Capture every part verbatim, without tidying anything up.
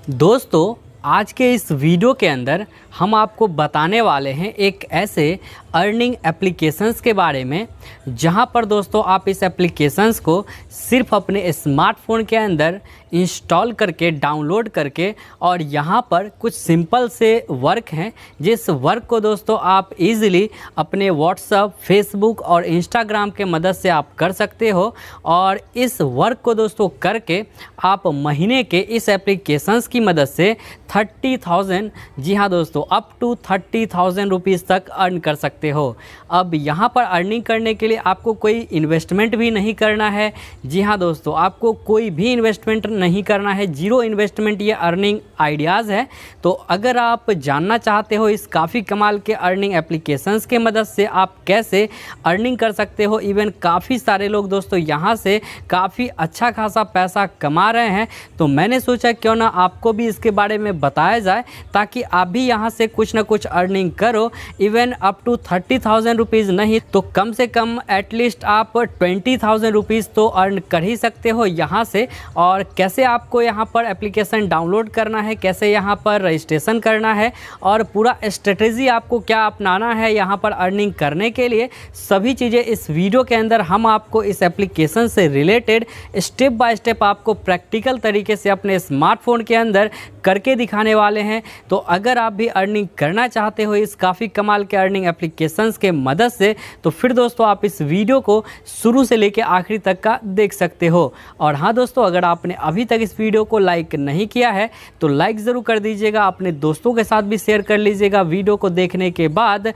दोस्तों, आज के इस वीडियो के अंदर हम आपको बताने वाले हैं एक ऐसे अर्निंग एप्लीकेशंस के बारे में जहां पर दोस्तों आप इस एप्लीकेशंस को सिर्फ अपने स्मार्टफोन के अंदर इंस्टॉल करके डाउनलोड करके और यहां पर कुछ सिंपल से वर्क हैं जिस वर्क को दोस्तों आप इजीली अपने व्हाट्सएप, फेसबुक और इंस्टाग्राम के मदद से आप कर सकते हो। और इस वर्क को दोस्तों करके आप महीने के इस एप्लीकेशंस की मदद से थर्टी थाउजेंड जी हाँ दोस्तों up to thirty thousand rupees तक अर्न कर सकते हो। अब यहाँ पर अर्निंग करने के लिए आपको कोई इन्वेस्टमेंट भी नहीं करना है। जी हाँ दोस्तों, आपको कोई भी इन्वेस्टमेंट नहीं करना है, जीरो इन्वेस्टमेंट ये अर्निंग आइडियाज़ है। तो अगर आप जानना चाहते हो इस काफ़ी कमाल के अर्निंग एप्लीकेशंस के मदद से आप कैसे अर्निंग कर सकते हो, इवन काफ़ी सारे लोग दोस्तों यहाँ से काफ़ी अच्छा खासा पैसा कमा रहे हैं, तो मैंने सोचा क्यों ना आपको भी इसके बारे में बताया जाए ताकि आप भी यहाँ से कुछ ना कुछ अर्निंग करो। Even up to thirty thousand rupees नहीं तो कम से कम एटलीस्ट आप ट्वेंटी थाउजेंड रुपीज़ तो अर्न कर ही सकते हो यहाँ से। और कैसे आपको यहाँ पर एप्लीकेशन डाउनलोड करना है, कैसे यहाँ पर रजिस्ट्रेशन करना है और पूरा स्ट्रेटेजी आपको क्या अपनाना है यहाँ पर अर्निंग करने के लिए, सभी चीज़ें इस वीडियो के अंदर हम आपको इस एप्लीकेशन से रिलेटेड स्टेप बाय स्टेप आपको प्रैक्टिकल तरीके से अपने स्मार्टफोन के अंदर करके दिखाने वाले हैं। तो अगर आप भी अर्निंग करना चाहते हो इस काफ़ी कमाल के अर्निंग एप्लीकेशंस के मदद से, तो फिर दोस्तों आप इस वीडियो को शुरू से लेकर आखिरी तक का देख सकते हो। और हाँ दोस्तों, अगर आपने अभी तक इस वीडियो को लाइक नहीं किया है तो लाइक ज़रूर कर दीजिएगा, अपने दोस्तों के साथ भी शेयर कर लीजिएगा वीडियो को देखने के बाद।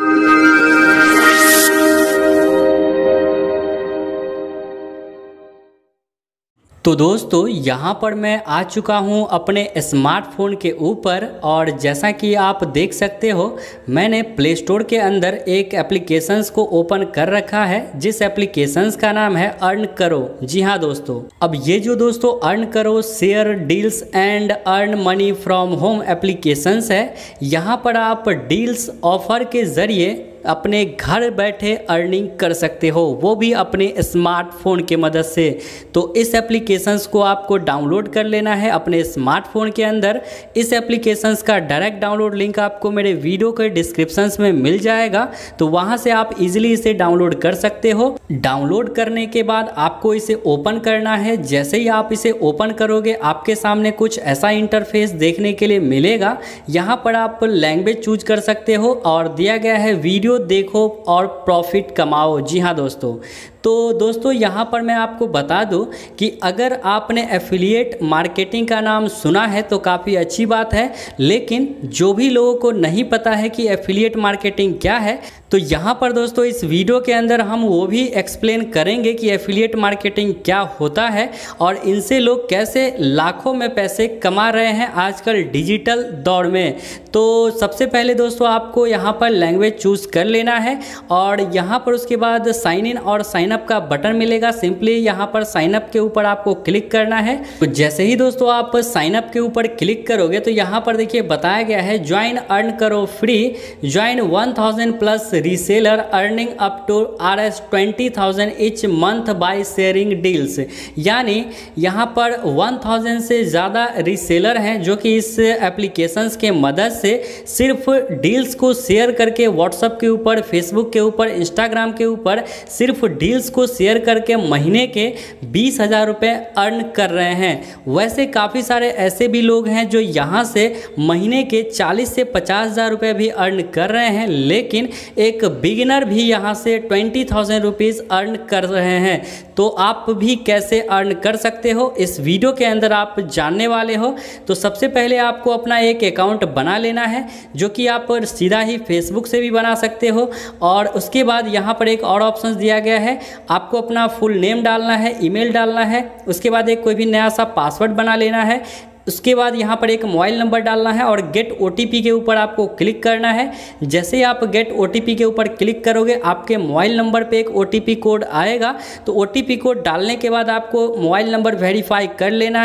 तो दोस्तों यहाँ पर मैं आ चुका हूँ अपने स्मार्टफोन के ऊपर और जैसा कि आप देख सकते हो मैंने प्ले स्टोर के अंदर एक एप्लीकेशंस को ओपन कर रखा है जिस एप्लीकेशंस का नाम है अर्न करो। जी हाँ दोस्तों, अब ये जो दोस्तों अर्न करो share deals and earn money from home applications है, यहाँ पर आप डील्स ऑफर के ज़रिए अपने घर बैठे अर्निंग कर सकते हो, वो भी अपने स्मार्टफोन के मदद से। तो इस एप्लीकेशंस को आपको डाउनलोड कर लेना है अपने स्मार्टफोन के अंदर। इस एप्लीकेशंस का डायरेक्ट डाउनलोड लिंक आपको मेरे वीडियो के डिस्क्रिप्शंस में मिल जाएगा, तो वहाँ से आप इजीली इसे डाउनलोड कर सकते हो। डाउनलोड करने के बाद आपको इसे ओपन करना है। जैसे ही आप इसे ओपन करोगे आपके सामने कुछ ऐसा इंटरफेस देखने के लिए मिलेगा। यहाँ पर आप लैंग्वेज चूज कर सकते हो और दिया गया है वीडियो देखो और प्रॉफिट कमाओ। जी हाँ दोस्तों, तो दोस्तों यहाँ पर मैं आपको बता दूं कि अगर आपने एफिलिएट मार्केटिंग का नाम सुना है तो काफ़ी अच्छी बात है, लेकिन जो भी लोगों को नहीं पता है कि एफिलिएट मार्केटिंग क्या है, तो यहाँ पर दोस्तों इस वीडियो के अंदर हम वो भी एक्सप्लेन करेंगे कि एफिलिएट मार्केटिंग क्या होता है और इनसे लोग कैसे लाखों में पैसे कमा रहे हैं आजकल डिजिटल दौर में। तो सबसे पहले दोस्तों आपको यहाँ पर लैंग्वेज चूज़ कर लेना है और यहाँ पर उसके बाद साइन इन और साइन अप का बटन मिलेगा। सिंपली यहाँ पर साइन अप के ऊपर आपको क्लिक करना है। तो जैसे ही दोस्तों आप साइन अप के ऊपर क्लिक करोगे तो यहाँ पर देखिए बताया गया है ज्वाइन अर्न करो free, join one thousand plus reseller earning up to R S twenty thousand each month by sharing deals. यानी यहाँ पर वन थाउजेंड से ज़्यादा रीसेलर हैं जो कि इस एप्लीकेशंस के मदद से सिर्फ डील्स को शेयर करके व्हाट्सएप के ऊपर, फेसबुक के ऊपर, इंस्टाग्राम के ऊपर सिर्फ डील्स को शेयर करके महीने के बीस हज़ार रुपये अर्न कर रहे हैं। वैसे काफ़ी सारे ऐसे भी लोग हैं जो यहाँ से महीने के चालीस से पचास हज़ार रुपये भी अर्न कर रहे हैं, लेकिन एक बिगिनर भी यहाँ से ट्वेंटी थाउजेंड रुपीज़ अर्न कर रहे हैं। तो आप भी कैसे अर्न कर सकते हो इस वीडियो के अंदर आप जानने वाले हो। तो सबसे पहले आपको अपना एक अकाउंट बना लेना है जो कि आप सीधा ही फेसबुक से भी बना सकते हो। और उसके बाद यहाँ पर एक और ऑप्शन दिया गया है, आपको अपना फुल नेम डालना है, ईमेल डालना है, उसके बाद एक कोई भी नया सा पासवर्ड बना लेना है। उसके बाद यहाँ पर एक मोबाइल नंबर डालना है और गेट ओटीपी के ऊपर आपको क्लिक करना है। जैसे ही आप गेट ओटीपी के ऊपर क्लिक करोगे आपके मोबाइल नंबर पे एक ओटीपी कोड आएगा। तो ओटीपी कोड डालने के बाद आपको मोबाइल नंबर वेरीफाई कर लेना है।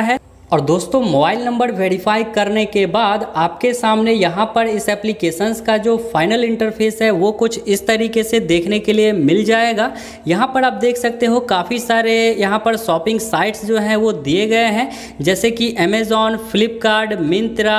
और दोस्तों मोबाइल नंबर वेरीफाई करने के बाद आपके सामने यहाँ पर इस एप्लीकेशंस का जो फाइनल इंटरफेस है वो कुछ इस तरीके से देखने के लिए मिल जाएगा। यहाँ पर आप देख सकते हो काफ़ी सारे यहाँ पर शॉपिंग साइट्स जो हैं वो दिए गए हैं, जैसे कि अमेज़ॉन, फ्लिपकार्ट, मिंत्रा,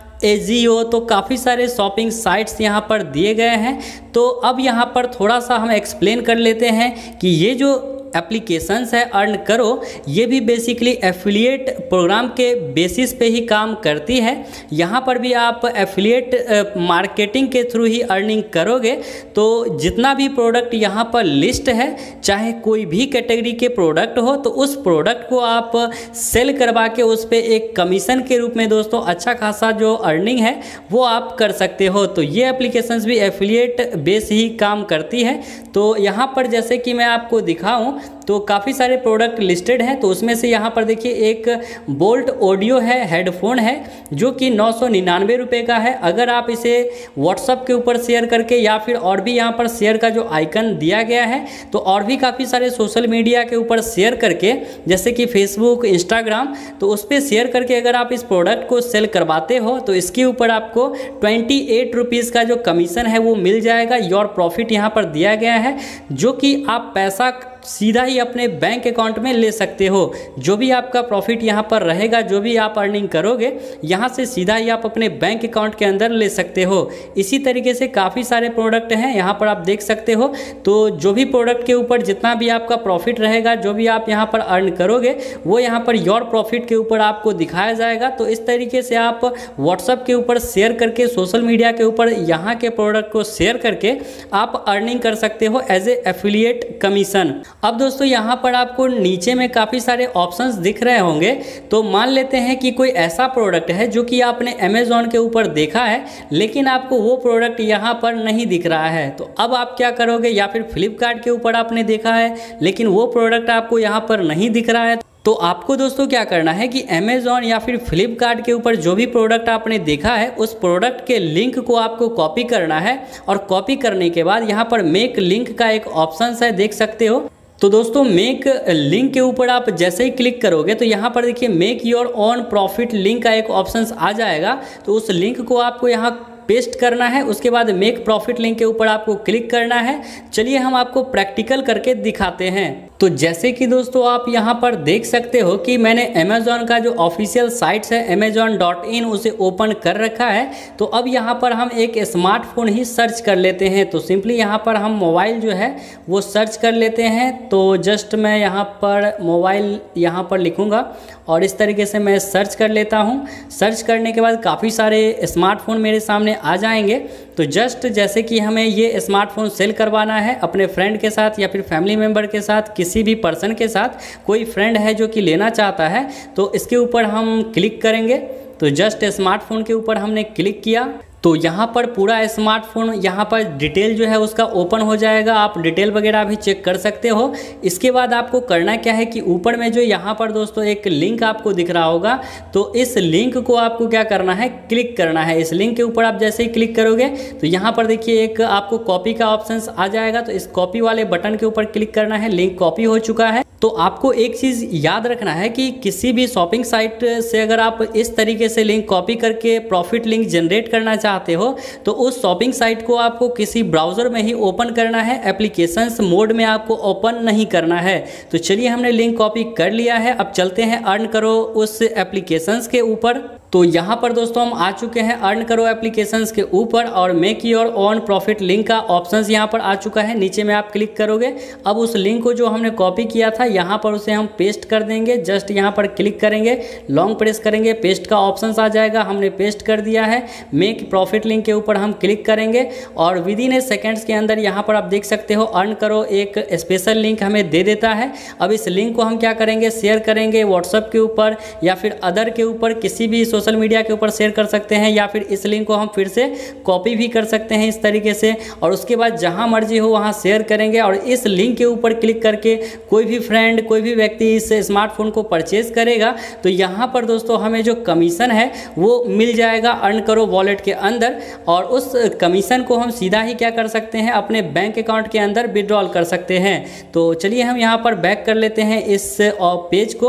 एजियो, तो काफ़ी सारे शॉपिंग साइट्स यहाँ पर दिए गए हैं। तो अब यहाँ पर थोड़ा सा हम एक्सप्लेन कर लेते हैं कि ये जो एप्लीकेशंस है अर्न करो, ये भी बेसिकली एफिलिएट प्रोग्राम के बेसिस पे ही काम करती है। यहाँ पर भी आप एफिलिएट मार्केटिंग के थ्रू ही अर्निंग करोगे। तो जितना भी प्रोडक्ट यहाँ पर लिस्ट है, चाहे कोई भी कैटेगरी के प्रोडक्ट हो, तो उस प्रोडक्ट को आप सेल करवा के उस पर एक कमीशन के रूप में दोस्तों अच्छा खासा जो अर्निंग है वो आप कर सकते हो। तो ये एप्लीकेशंस भी एफिलिएट बेस ही काम करती है। तो यहाँ पर जैसे कि मैं आपको दिखाऊं तो काफ़ी सारे प्रोडक्ट लिस्टेड हैं। तो उसमें से यहाँ पर देखिए एक बोल्ट ऑडियो है, हेडफोन है, जो कि नौ सौ निन्यानवे रुपये का है। अगर आप इसे व्हाट्सअप के ऊपर शेयर करके या फिर और भी यहाँ पर शेयर का जो आइकन दिया गया है, तो और भी काफ़ी सारे सोशल मीडिया के ऊपर शेयर करके, जैसे कि फेसबुक, इंस्टाग्राम, तो उस पर शेयर करके अगर आप इस प्रोडक्ट को सेल करवाते हो तो इसके ऊपर आपको ट्वेंटी एट रुपीज़ का जो कमीशन है वो मिल जाएगा। योर प्रॉफिट यहाँ पर दिया गया है, जो कि आप पैसा सीधा ही अपने बैंक अकाउंट में ले सकते हो। जो भी आपका प्रॉफिट यहाँ पर रहेगा, जो भी आप अर्निंग करोगे, यहाँ से सीधा ही आप अपने बैंक अकाउंट के अंदर ले सकते हो। इसी तरीके से काफ़ी सारे प्रोडक्ट हैं, यहाँ पर आप देख सकते हो। तो जो भी प्रोडक्ट के ऊपर जितना भी आपका प्रॉफिट रहेगा, जो भी आप यहाँ पर अर्न करोगे, वो यहाँ पर योर प्रॉफिट के ऊपर आपको दिखाया जाएगा। तो इस तरीके से आप व्हाट्सएप के ऊपर शेयर करके, सोशल मीडिया के ऊपर यहाँ के प्रोडक्ट को शेयर करके आप अर्निंग कर सकते हो एज ए एफिलिएट कमीशन। अब दोस्तों यहाँ पर आपको नीचे में काफ़ी सारे ऑप्शंस दिख रहे होंगे। तो मान लेते हैं कि कोई ऐसा प्रोडक्ट है जो कि आपने अमेज़ॉन के ऊपर देखा है, लेकिन आपको वो प्रोडक्ट यहाँ पर नहीं दिख रहा है। तो अब आप क्या करोगे, या फिर फ्लिपकार्ट के ऊपर आपने देखा है लेकिन वो प्रोडक्ट आपको यहाँ पर नहीं दिख रहा है, तो आपको दोस्तों क्या करना है कि अमेज़ॉन या फिर फ्लिपकार्ट के ऊपर जो भी प्रोडक्ट आपने देखा है, उस प्रोडक्ट के लिंक को आपको कॉपी करना है। और कॉपी करने के बाद यहाँ पर मेक लिंक का एक ऑप्शन है, देख सकते हो। तो दोस्तों मेक लिंक के ऊपर आप जैसे ही क्लिक करोगे तो यहाँ पर देखिए make your own profit link का एक ऑप्शन आ जाएगा। तो उस लिंक को आपको यहाँ पेस्ट करना है। उसके बाद मेक प्रॉफिट लिंक के ऊपर आपको क्लिक करना है। चलिए हम आपको प्रैक्टिकल करके दिखाते हैं। तो जैसे कि दोस्तों आप यहाँ पर देख सकते हो कि मैंने अमेज़ॉन का जो ऑफिशियल साइट्स है अमेज़ॉन डॉट इन उसे ओपन कर रखा है। तो अब यहाँ पर हम एक स्मार्टफोन ही सर्च कर लेते हैं। तो सिंपली यहाँ पर हम मोबाइल जो है वो सर्च कर लेते हैं। तो जस्ट मैं यहाँ पर मोबाइल यहाँ पर लिखूँगा और इस तरीके से मैं सर्च कर लेता हूँ। सर्च करने के बाद काफ़ी सारे स्मार्टफोन मेरे सामने आ जाएंगे। तो जस्ट जैसे कि हमें ये स्मार्टफोन सेल करवाना है अपने फ्रेंड के साथ या फिर फैमिली मेम्बर के साथ, किसी भी पर्सन के साथ, कोई फ्रेंड है जो कि लेना चाहता है, तो इसके ऊपर हम क्लिक करेंगे। तो जस्ट स्मार्टफोन के ऊपर हमने क्लिक किया तो यहाँ पर पूरा स्मार्टफोन यहाँ पर डिटेल जो है उसका ओपन हो जाएगा। आप डिटेल वगैरह भी चेक कर सकते हो। इसके बाद आपको करना क्या है कि ऊपर में जो यहाँ पर दोस्तों एक लिंक आपको दिख रहा होगा, तो इस लिंक को आपको क्या करना है, क्लिक करना है। इस लिंक के ऊपर आप जैसे ही क्लिक करोगे तो यहाँ पर देखिए एक आपको कॉपी का ऑप्शन आ जाएगा। तो इस कॉपी वाले बटन के ऊपर क्लिक करना है। लिंक कॉपी हो चुका है। तो आपको एक चीज़ याद रखना है कि किसी भी शॉपिंग साइट से अगर आप इस तरीके से लिंक कॉपी करके प्रॉफिट लिंक जनरेट करना चाहते हो तो उस शॉपिंग साइट को आपको किसी ब्राउज़र में ही ओपन करना है, एप्लीकेशंस मोड में आपको ओपन नहीं करना है। तो चलिए हमने लिंक कॉपी कर लिया है। अब चलते हैं अर्न करो उस एप्लीकेशंस के ऊपर। तो यहाँ पर दोस्तों हम आ चुके हैं अर्न करो एप्लीकेशंस के ऊपर और make your own profit link का ऑप्शंस यहाँ पर आ चुका है। नीचे में आप क्लिक करोगे। अब उस लिंक को जो हमने कॉपी किया था यहाँ पर उसे हम पेस्ट कर देंगे। जस्ट यहाँ पर क्लिक करेंगे, लॉन्ग प्रेस करेंगे, पेस्ट का ऑप्शंस आ जाएगा। हमने पेस्ट कर दिया है। मेक प्रॉफिट लिंक के ऊपर हम क्लिक करेंगे और विद इन ए सेकेंड्स के अंदर यहाँ पर आप देख सकते हो अर्न करो एक स्पेशल लिंक हमें दे देता है। अब इस लिंक को हम क्या करेंगे, शेयर करेंगे व्हाट्सएप के ऊपर या फिर अदर के ऊपर, किसी भी सोशल मीडिया के ऊपर शेयर कर सकते हैं, या फिर इस लिंक को हम फिर से कॉपी भी कर सकते हैं इस तरीके से। और उसके बाद जहां मर्जी हो वहां शेयर करेंगे और इस लिंक के ऊपर क्लिक करके कोई भी फ्रेंड, कोई भी व्यक्ति इस स्मार्टफोन को परचेज करेगा तो यहाँ पर दोस्तों हमें जो कमीशन है वो मिल जाएगा अर्न करो वॉलेट के अंदर। और उस कमीशन को हम सीधा ही क्या कर सकते हैं, अपने बैंक अकाउंट के अंदर विड्रॉल कर सकते हैं। तो चलिए हम यहाँ पर बैक कर लेते हैं इस पेज को।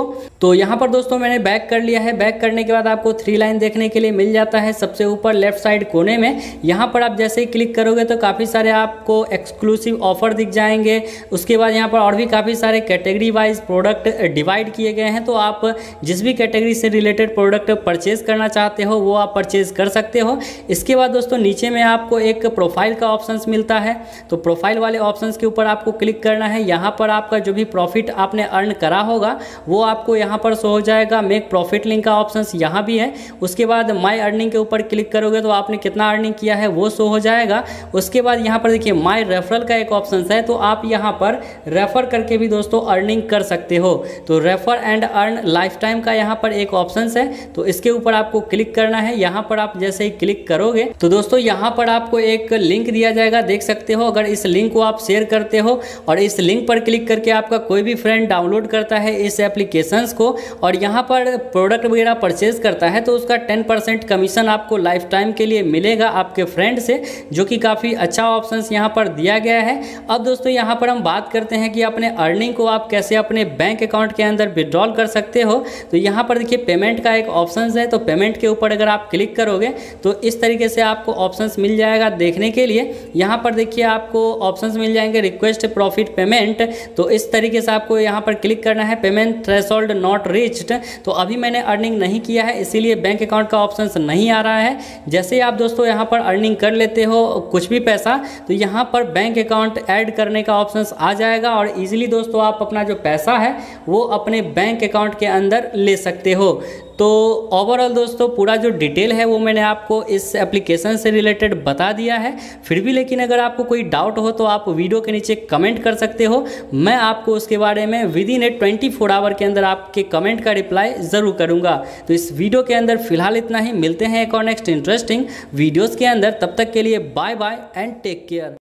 तो यहाँ पर दोस्तों मैंने बैक कर लिया है। बैक करने के बाद आपको थ्री लाइन देखने के लिए मिल जाता है सबसे ऊपर लेफ्ट साइड कोने में। यहाँ पर आप जैसे ही क्लिक करोगे तो काफ़ी सारे आपको एक्सक्लूसिव ऑफर दिख जाएंगे। उसके बाद यहाँ पर और भी काफ़ी सारे कैटेगरी वाइज प्रोडक्ट डिवाइड किए गए हैं, तो आप जिस भी कैटेगरी से रिलेटेड प्रोडक्ट परचेज करना चाहते हो वो आप परचेज कर सकते हो। इसके बाद दोस्तों नीचे में आपको एक प्रोफाइल का ऑप्शन मिलता है, तो प्रोफाइल वाले ऑप्शन के ऊपर आपको क्लिक करना है। यहाँ पर आपका जो भी प्रॉफिट आपने अर्न करा होगा वो आपको यहाँ पर शो हो जाएगा। मेक प्रॉफिट लिंक का ऑप्शन यहाँ भी है। उसके बाद माय अर्निंग के ऊपर क्लिक करोगे तो आपने कितना अर्निंग किया है वो शो हो जाएगा। उसके बाद यहाँ पर देखिए माय रेफरल का एक ऑप्शन है, तो आप यहाँ पर रेफर करके भी दोस्तों अर्निंग कर सकते हो। तो refer and earn lifetime का यहाँ पर एक ऑप्शन है, तो इसके ऊपर आपको क्लिक करना है। यहाँ पर आप जैसे ही क्लिक करोगे तो दोस्तों यहाँ पर आपको एक लिंक दिया जाएगा, देख सकते हो। अगर इस लिंक को आप शेयर करते हो और इस लिंक पर क्लिक करके आपका कोई भी फ्रेंड डाउनलोड करता है इस एप्लीकेशंस को और यहाँ पर प्रोडक्ट वगैरह परचेज करता है, तो उसका टेन परसेंट कमीशन आपको लाइफ टाइम के लिए मिलेगा आपके फ्रेंड से, जो कि काफ़ी अच्छा ऑप्शन यहाँ पर दिया गया है। अब दोस्तों यहाँ पर हम बात करते हैं कि अपने अर्निंग को आप कैसे अपने बैंक अकाउंट के अंदर विड्रॉल कर सकते हो। तो यहाँ पर देखिए पेमेंट का एक ऑप्शन है, तो पेमेंट के ऊपर अगर आप क्लिक करोगे तो इस तरीके से आपको ऑप्शंस मिल जाएगा देखने के लिए। यहाँ पर देखिए आपको ऑप्शंस मिल जाएंगे रिक्वेस्ट प्रॉफिट पेमेंट, तो इस तरीके से आपको यहाँ पर क्लिक करना है। पेमेंट थ्रेशोल्ड नॉट रीच्ड, तो अभी मैंने अर्निंग नहीं किया है इसीलिए बैंक अकाउंट का ऑप्शन नहीं आ रहा है। जैसे आप दोस्तों यहाँ पर अर्निंग कर लेते हो कुछ भी पैसा, तो यहाँ पर बैंक अकाउंट ऐड करने का ऑप्शन आ जाएगा और इजीली दोस्तों आप अपना जो पैसा है वो अपने बैंक अकाउंट के अंदर ले सकते हो। तो ओवरऑल दोस्तों पूरा जो डिटेल है वो मैंने आपको इस एप्लीकेशन से रिलेटेड बता दिया है। फिर भी लेकिन अगर आपको कोई डाउट हो तो आप वीडियो के नीचे कमेंट कर सकते हो, मैं आपको उसके बारे में within a twenty four hour के अंदर आपके कमेंट का रिप्लाई ज़रूर करूँगा। तो इस वीडियो के अंदर फिलहाल इतना ही, मिलते हैं एक और नेक्स्ट इंटरेस्टिंग वीडियोज़ के अंदर। तब तक के लिए bye bye and take care.